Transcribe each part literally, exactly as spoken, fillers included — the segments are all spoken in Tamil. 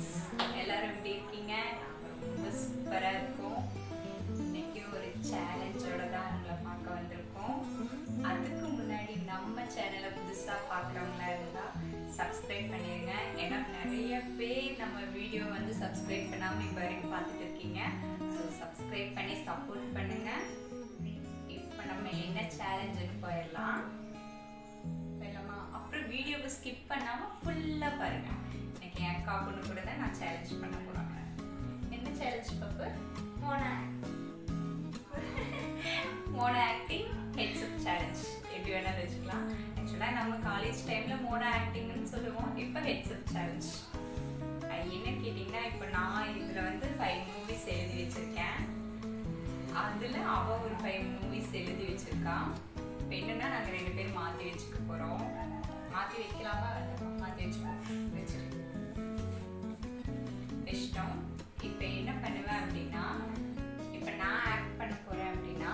ஃப்ரெண்ட்ஸ், எல்லாரும் எப்படி இருக்கீங்க? ரொம்ப சூப்பராக இருக்கும். இன்னைக்கு ஒரு சேலஞ்சோட தான் உங்களை பார்க்க வந்திருக்கோம். அதுக்கு முன்னாடி நம்ம சேனலை புதுசாக பார்க்குறவங்களா இருந்தால் சப்ஸ்கிரைப் பண்ணிடுங்க. ஏன்னா நிறைய பேர் நம்ம வீடியோ வந்து சப்ஸ்கிரைப் பண்ணாமல் இப்போ வரைக்கும் பார்த்துட்டு இருக்கீங்க. ஸோ சப்ஸ்கிரைப் பண்ணி சப்போர்ட் பண்ணுங்கள். இப்போ நம்ம என்ன சேலஞ்சுன்னு போயிடலாம். போயிடலாமா? அப்புறம் வீடியோவை ஸ்கிப் பண்ணாமல் ஃபுல்லாக பாருங்கள். இன்னைக்கு என் அக்கா பொண்ணு கூட தான் நான் சேலஞ்ச் பண்ண போகிறாங்க. என்ன சேலஞ்ச் பாப்பு? Mono mono acting heads up challenge. எப்படி வேணாலும் வச்சுக்கலாம். ஆக்சுவலாக நம்ம காலேஜ் டைமில் மோனோ ஆக்டிங்னு சொல்லுவோம். இப்போ ஹெட்ஸ்அப் சேலஞ்ச். என்ன கேட்டிங்கன்னா, இப்போ நான் இதில் வந்து ஃபைவ் மூவிஸ் எழுதி வச்சுருக்கேன். அதில் அவள் ஒரு ஃபைவ் மூவிஸ் எழுதி வச்சுருக்கான். இப்போ என்னென்னா, நாங்கள் ரெண்டு பேரும் மாற்றி வச்சுக்க போகிறோம். மாற்றி வைக்கலாமா? மாற்றி வச்சுக்கோம். வச்சுருக்கோம் இஷ்டம். இப்போ என்ன பண்ணுவேன் அப்படின்னா, இப்போ நான் ஆக்ட் பண்ண போகிறேன் அப்படின்னா,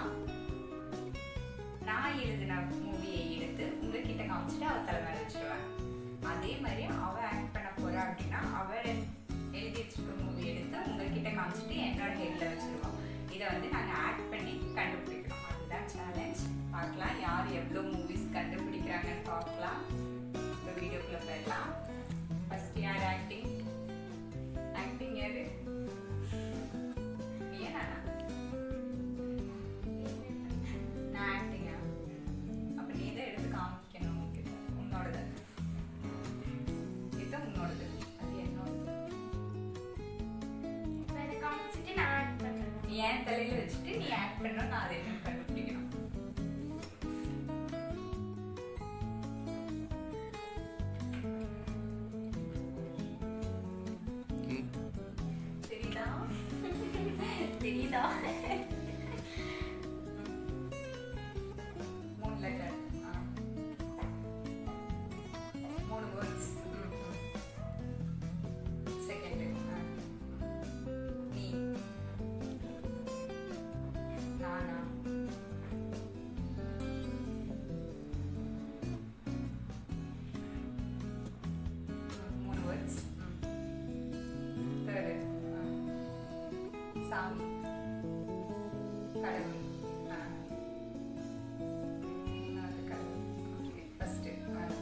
நான் எழுதின மூவியை எடுத்து உங்ககிட்ட காமிச்சிட்டு அவள் தலை மேலே வச்சுருவேன். அதே மாதிரி அவள் ஆக்ட் பண்ண போகிறா அப்படின்னா, அவள் எழுதி வச்சுருக்க மூவி எடுத்து உங்ககிட்ட காமிச்சிட்டு என்னோட ஹெட்டில் வச்சுருவோம். இதை வந்து நாங்கள் ஆக்ட் பண்ணி கண்டுபிடிக்கிறோம். அதுதான் சேலஞ்ச். பார்க்கலாம் யார் எவ்வளோ மூவிஸ் கண்டுபிடிக்கிறாங்கன்னு பார்க்கலாம். இப்போ வீடியோக்குள்ளே போயிடலாம். ஃபஸ்ட்டு யார் ஆக்டிங்? ஆக்டிங் யாரு? ஏன் நானா? நான் ஆக்டிங்கா? அப்போ நீ தான் எடுத்து காமிக்கணும். உங்களுக்கு உன்னோடது இதுதான் உன்னோடது. அது என்னோடது. காமிச்சிட்டு நான் ஆக்ட் பண்ணுறேன். என் தலையில் வச்சுட்டு நீ ஆக்ட் பண்ணணும். நான் அதை என்னன்னு கண்டுபிடிக்கணும். தெரியுதா? மூணு லெட்டர், மூணு வேர்ட்ஸ். செகண்ட் நீ, நானா, மூணு வேர்ட்ஸ். தேர்டு சாமி, கடவுள். ஃபஸ்ட்டு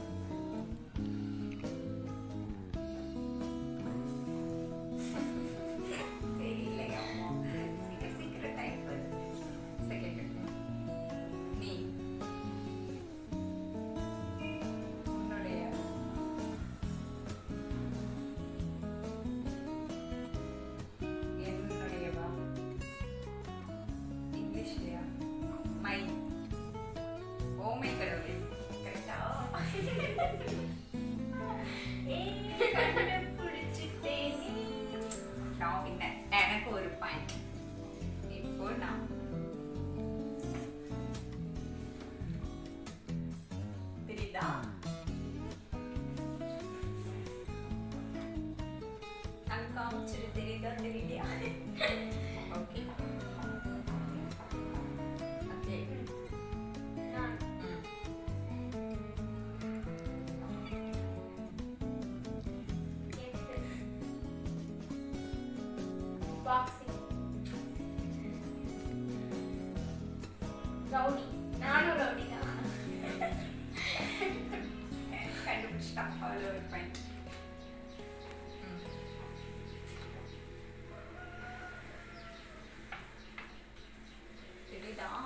தெரியலையா? சீக்கிரம் சீக்கிரம் டைம் வருது. செகண்ட் நீ, உன்னுடைய என்னுடையவா? இங்கிலீஷ்லையா? மை. ஓமை கடவுளே. கரெக்டா? கண்டுபிடிச்சிட்டேன். நான் பின்ன எனக்கு ஒரு பாயிண்ட். இப்போ நான் தெரியுதா? நான் காமிச்சிட்டு தெரியுதா தெரியலையா? Okay boxing. ரவுடி. நானும் ரவுடி தான். கண்டுபிடிச்சிட்டா. அவ்வளோ ஒரு பாயிண்ட். தெரியுதா?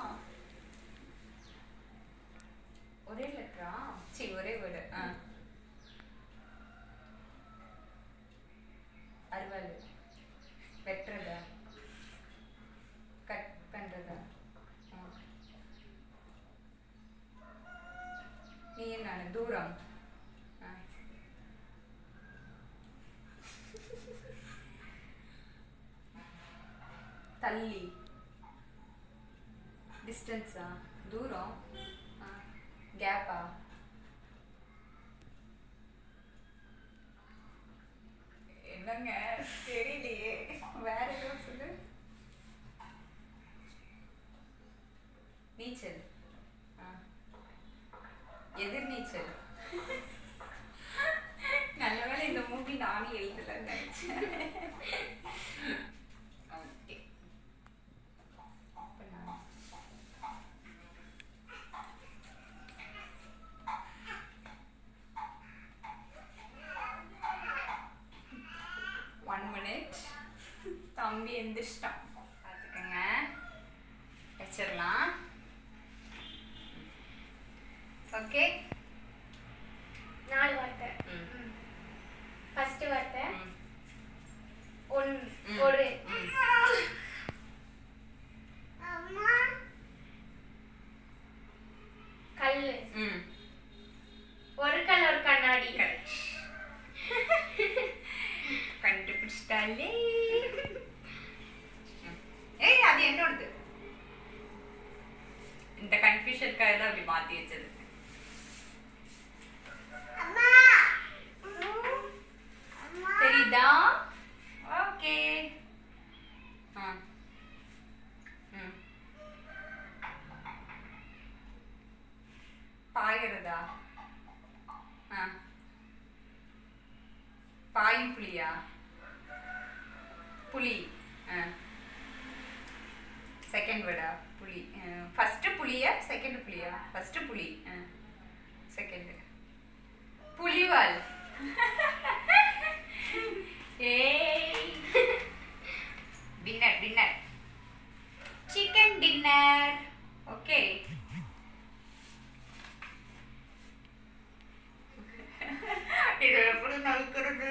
ஒரே லெட்டரா? சரி, ஒரே வேர்டு. ஆ அறுவாள். வெட்டுறதா? கட் பண்ணுறதா? நீ என்ன? தூரம். தள்ளி. டிஸ்டன்ஸா? தூரம். கேப்பா? என்னங்க தெரியலையே. வேற எதுவும் சொல்லு. நீச்சல். எதிர்நீச்சல். நல்லவேளை இந்த மூவி நானே எழுதலன்னு நினைச்சேன். எந்திரிச்சிட்டோம் பார்த்துக்கோங்க. வச்சிடலாம். ஓகே, நாலு வார்த்தை. ம் ஃபர்ஸ்ட் வார்த்தை ம் ஒன் ம். ஒரு ம். கல்லு. ம் ஒரு கல் ஒரு கண்ணாடி. கரெக்ட். கண்டுபிடிச்சிட்டாலே. ஏய், அது என்னோடது. இந்த கன்ஃபியூஷனுக்காக தான் அப்படி மாற்றி வச்சது. தெரியுதா? ஓகே. ஆ ம் பாயறதா? ஆ பாயும் புலியா? புலி. ஆ செகண்ட் வேர்டா? புலி. ஃபர்ஸ்ட் புலியா செகண்ட் புலியா? ஃபர்ஸ்ட் புலி. செகண்ட் புலிவால். ஏய், dinner dinner chicken dinner. Okay, இது எப்படி நடிக்கிறது?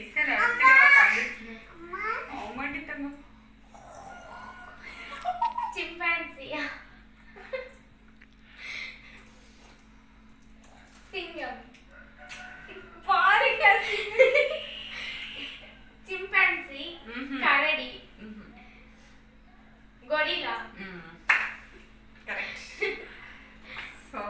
ஆமாட்டிட்டாங்க. சிம்பான்சியா? சிங்கம். பாருங்க. சிம்பான்சி, ம்ஹும். கரடி, ம்ஹும். கொரில்லா. ம் correct. So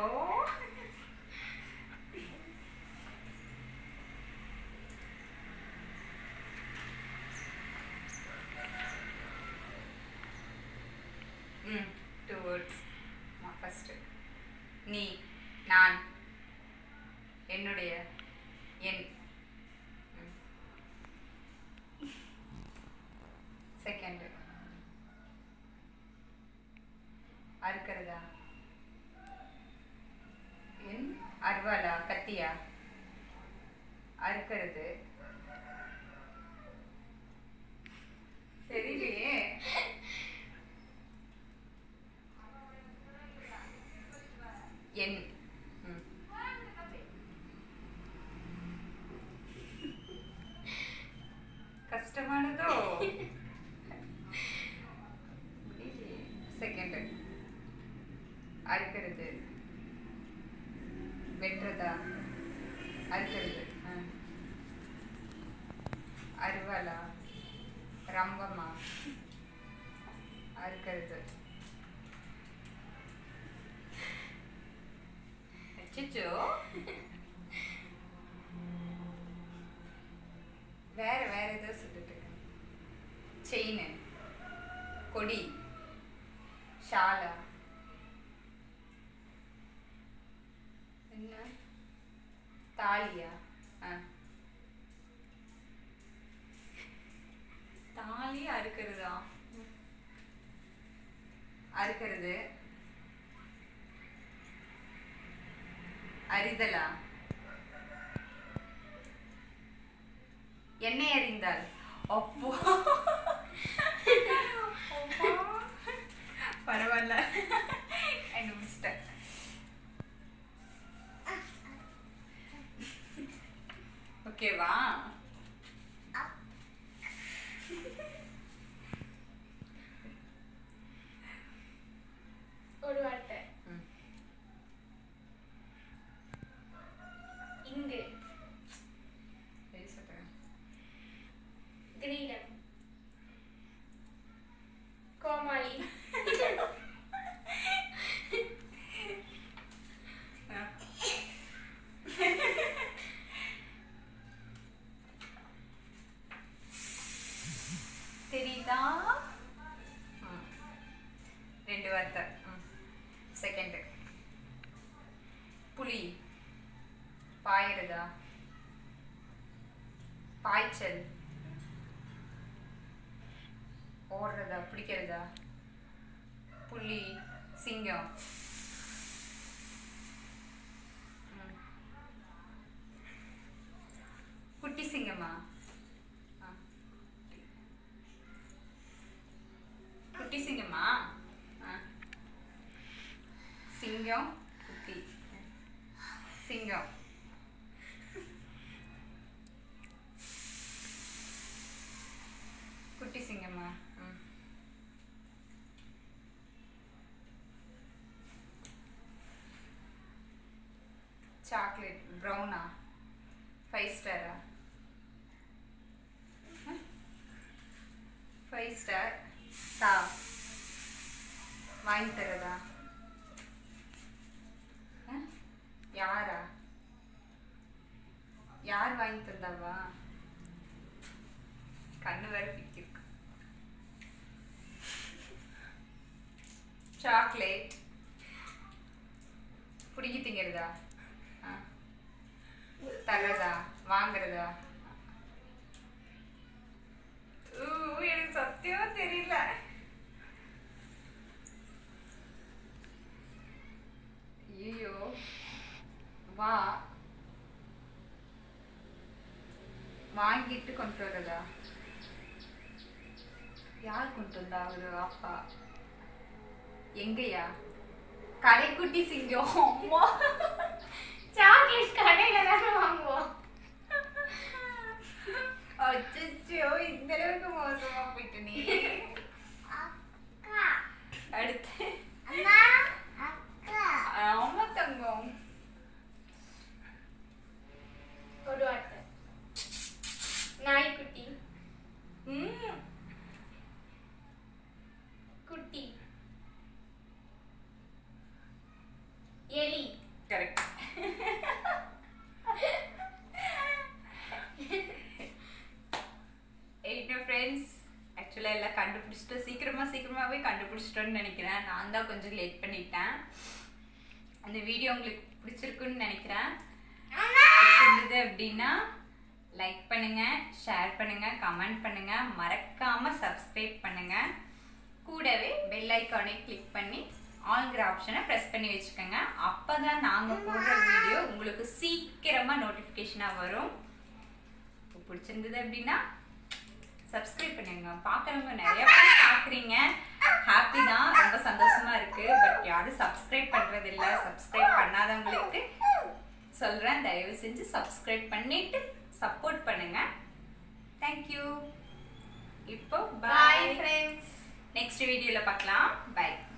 hmm two words. First நீ, நான், என்னுடைய, என். செகண்ட் அறுக்கிறதா? என் அருவாளா? கத்தியா? அறுக்கிறது தெரியலையே. என். ம். கஷ்டமானதோ? செகண்ட் அறுக்கிறது, வெட்டுறதா? அறுக்கிறது. ஆ. அருவாளா? ரம்பமா? அறுக்கிறது. அச்சச்சோ, வேற வேற ஏதோ சொல்லிட்டு இருக்கேன். செயின், கொடி, ஷாலா, என்ன தாலியா? ஆ தாலி அறுக்கிறதா? அறுக்கிறது. அறிதலா? எண்ணெய் அறிந்தால்? அப்போ பரவாயில்ல, கண்டுபிடிச்சிட்டேன். ஓகேவா? ஒரு வார்த்தை. இங்கு. கிரீடம். கோமாளி. தெரியுதா? ரெண்டு வார்த்தை. செகண்ட் புலி. பாயிறதா? பாய்ச்சல். ஓடுறதா? பிடிக்கிறதா? புலி, சிங்கம். குட்டி சிங்கமா? சாக்லேட் ப்ரௌனா ஃபைவ் ஸ்டாரா ஃபைவ் ஸ்டார் தா வாங்கி தரதா யாரா யார் வாங்கி தந்தாவா கண்ணு வேற பிக்கிருக்கு சாக்லேட் பிடிக்கி திங்கிறதா தரதா வாங்குறதா எனக்கு சத்தியமா தெரியல ஐயோ வா வாங்கிட்டு கொண்டு வரதா யார் கொண்டு வந்தா அவரு அப்பா எங்கயா கடைக்குட்டி சிங்கம் அம்மா சாக்லேட் கடையில தானே வாங்குவோம். அச்சோ இந்த அளவுக்கு மோசமா போயிட்டு நீ. அடுத்து அம்மா தங்கம் ஒரு வார்த்தை நாய்க்குட்டி ம் குட்டி எலி. கரெக்ட். எயிட் ஃப்ரெண்ட்ஸ் ஆக்சுவலாக எல்லாம் கண்டுபிடிச்சிட்டோம், சீக்கிரமாக சீக்கிரமாகவே கண்டுபிடிச்சிட்டோன்னு நினைக்கிறேன். நான் தான் கொஞ்சம் லேட் பண்ணிட்டேன். அந்த வீடியோ உங்களுக்கு பிடிச்சிருக்குன்னு நினைக்கிறேன். பிடிச்சிருந்தது அப்படின்னா லைக் பண்ணுங்க, ஷேர் பண்ணுங்க, கமெண்ட் பண்ணுங்க, மறக்காம சப்ஸ்கிரைப் பண்ணுங்க. கூடவே பெல் ஐக்கானை கிளிக் பண்ணி ஆல்ங்கிற ஆப்ஷனை ப்ரெஸ் பண்ணி வச்சுக்கோங்க. அப்போ தான் நாங்கள் போடுற வீடியோ உங்களுக்கு சீக்கிரமாக நோட்டிஃபிகேஷனாக வரும். இப்போ பிடிச்சிருந்தது அப்படின்னா சப்ஸ்கிரைப் பண்ணுங்க. பார்க்குறவங்க நிறைய பேர் பார்க்குறீங்க, ஹாப்பி தான், ரொம்ப சந்தோஷமா இருக்கு. பட் யாரும் சப்ஸ்கிரைப் பண்ணுறது இல்லை. சப்ஸ்கிரைப் பண்ணாதவங்களுக்கு சொல்கிறேன், தயவு செஞ்சு சப்ஸ்கிரைப் பண்ணிட்டு சப்போர்ட் பண்ணுங்க. தேங்க்யூ. இப்போ பாய் ஃப்ரெண்ட்ஸ். நெக்ஸ்ட் வீடியோவில் பார்க்கலாம். பை.